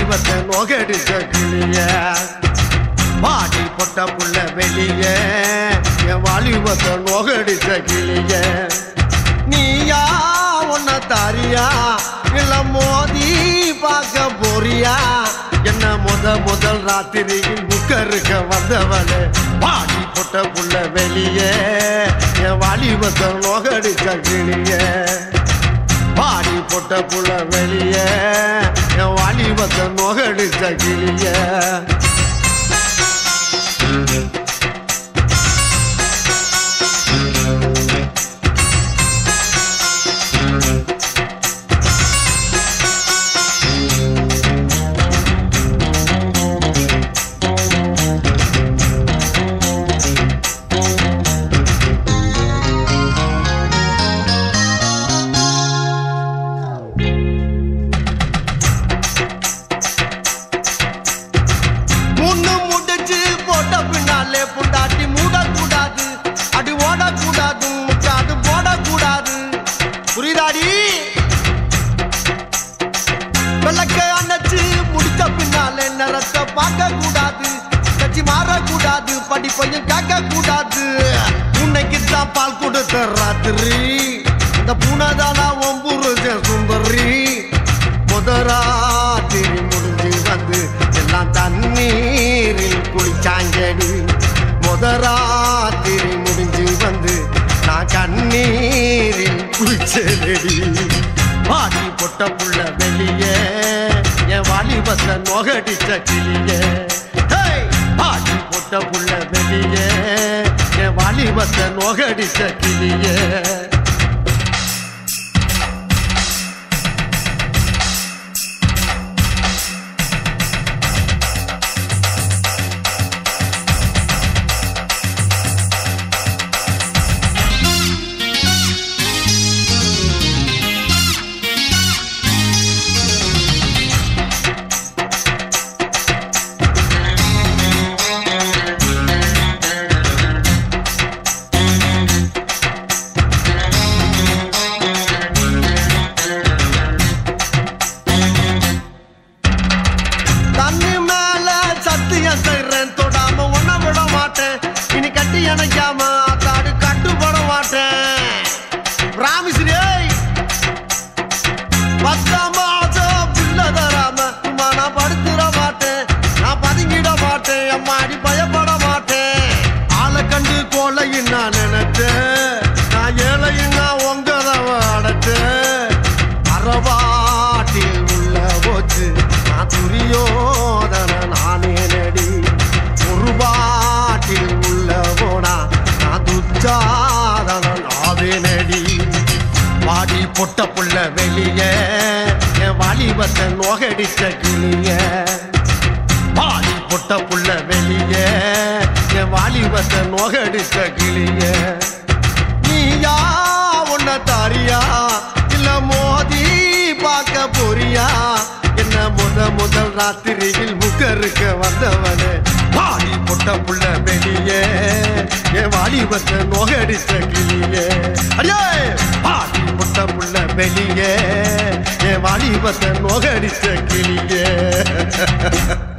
வாலிபத்தை நோகடிச்ச கிளிய வாடி பொட்ட புள்ள வெளியே என் வாலிபத்தை நோகடிச்ச கிளிய நீயா உன்ன தாரியா இல்ல மோதி பார்க்க போறியா என்ன முதல் ராத்திரியில் புக்கருக்க வந்தவளே வாடி பொட்ட புள்ள வெளியே என் வாலிபத்தை நோகடிச்ச கிளிய வாடி பொட்ட புள்ள வெளியே என் வாலிபத்தை நோகடிச்ச கிளிய படிப்பையும் காக்க கூடாது உன்னைக்குத்தான் பால் கொடுத்த ராத்திரி அந்த பூனைதானா ஒம்புருஜ சுந்தரி முதராத்திரி முடிஞ்சு வந்து எல்லாம் தண்ணீரில் குளிச்சாங்கடி முதராத்திரி முடிஞ்சு வந்து நான் கண்ணீரில் குளிச்சேடி வாடி பொட்ட புள்ள வெளியே என் வாலிபத்தை நோகடிச்ச கிளியே வாடி பொட்ட புள்ள வெளியே என் வாலிபத்தை நோகடிச்ச கிளியே பொட்ட புள்ள வெளியே என் வாலிபத்தை நோகடிச்ச கிளிய வாடி பொட்ட புள்ள வெளியே என் வாலிபத்தை நோகடிச்ச கிளிய நீயா உன்ன தாரியா இல்ல மோதி பார்க்க போறியா என்ன முதல் ராத்திரியில் முக்கருக்க வந்தவனே வாடி பொட்ட புள்ள வெளியே என் வாலிபத்தை நோகடிச்ச கிளியே அடியே வாடி பொட்ட புள்ள வெளியே என் வாலிபத்தை நோகடிச்ச கிளியே